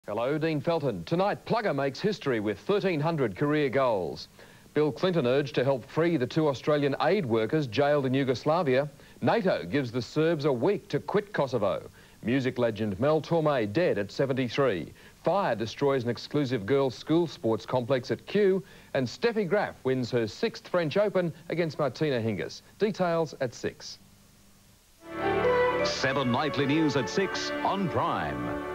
Hello, Dean Felton. Tonight, Plugger makes history with 1,300 career goals. Bill Clinton urged to help free the 2 Australian aid workers jailed in Yugoslavia. NATO gives the Serbs a week to quit Kosovo. Music legend Mel Torme dead at 73. Fire destroys an exclusive girls' school sports complex at Kew. And Steffi Graf wins her 6th French Open against Martina Hingis. Details at 6. 7 nightly news at 6 on Prime.